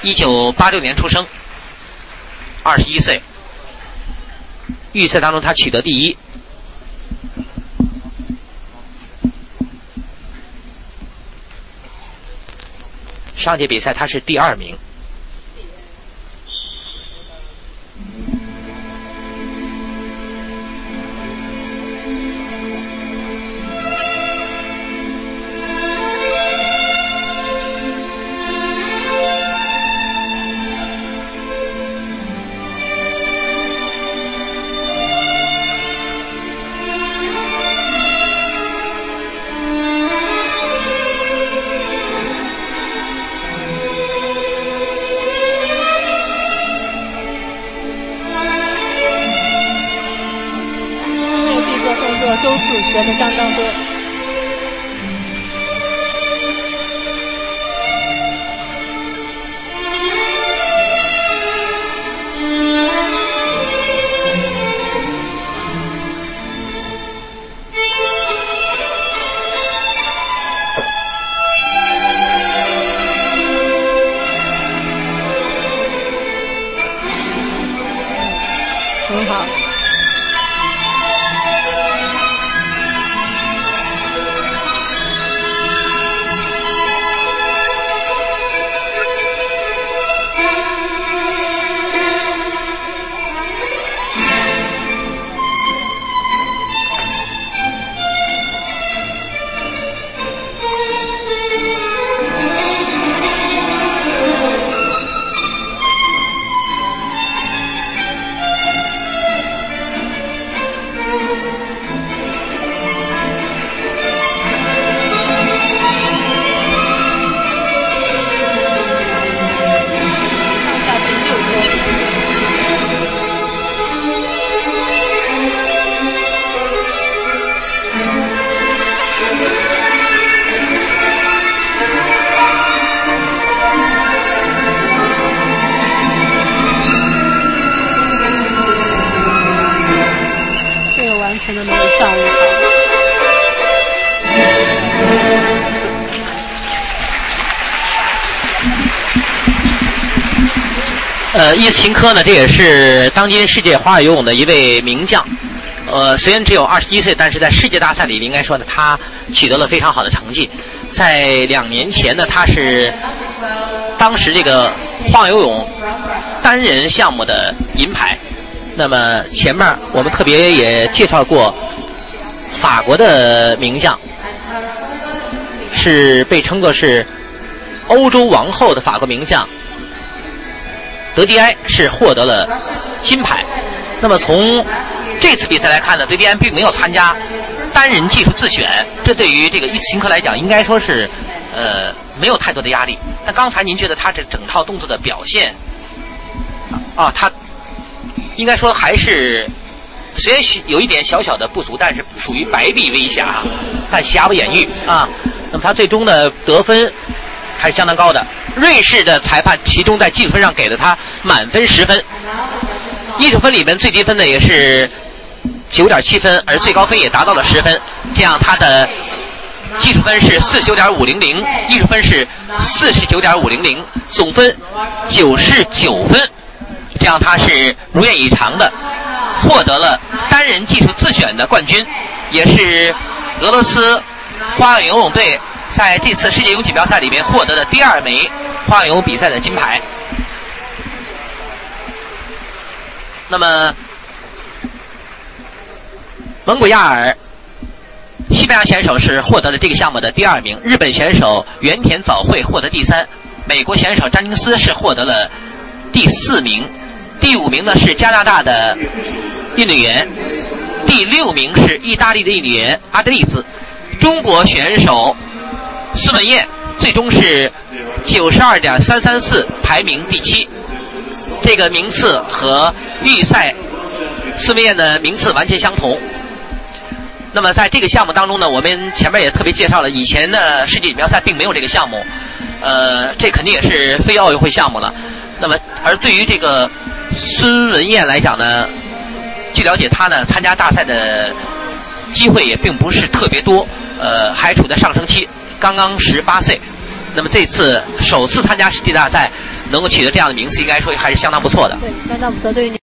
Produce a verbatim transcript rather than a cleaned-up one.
一九八六年出生，二十一岁。预赛当中他取得第一。上届比赛他是第二名。 周数学的相当多。很好。全都没有上午好。 呃，伊斯琴科呢，这也是当今世界花样游泳的一位名将。呃，虽然只有二十一岁，但是在世界大赛里，应该说呢，他取得了非常好的成绩。在两年前呢，他是当时这个花样游泳单人项目的银牌。那么前面我们特别也介绍过法国的名将，是被称作是欧洲王后的法国名将德迪埃，是获得了金牌。那么从这次比赛来看呢，德迪埃并没有参加单人技术自选，这对于这个伊斯琴科来讲应该说是呃没有太多的压力。但刚才您觉得他这整套动作的表现啊，他应该说还是虽然有一点小小的不足，但是属于白璧微瑕，但瑕不掩瑜啊。那么他最终的得分还是相当高的。瑞士的裁判其中在技术分上给了他满分十分，艺术分里面最低分的也是九点七分，而最高分也达到了十分，这样他的技术分是四十九点五零零，艺术分是四十九点五零零，总分九十九分。这样他是如愿以偿的获得了单人技术自选的冠军，也是俄罗斯花样游泳队在这次世界游泳锦标赛里面获得的第二枚花样游泳比赛的金牌。那么蒙古亚尔西班牙选手是获得了这个项目的第二名，日本选手原田早惠获得第三，美国选手詹宁斯是获得了第四名，第五名呢是加拿大的运动员，第六名是意大利的运动员阿德利兹，中国选手孙文燕最终是九十二点三三四，排名第七。这个名次和预赛孙文燕的名次完全相同。那么在这个项目当中呢，我们前面也特别介绍了，以前的世界锦标赛并没有这个项目，呃，这肯定也是非奥运会项目了。那么而对于这个孙文燕来讲呢，据了解他呢参加大赛的机会也并不是特别多，呃，还处在上升期，刚刚十八岁。那么这次首次参加世界大赛， 能够取得这样的名次，应该说还是相当不错的。 对，相当不错，对于。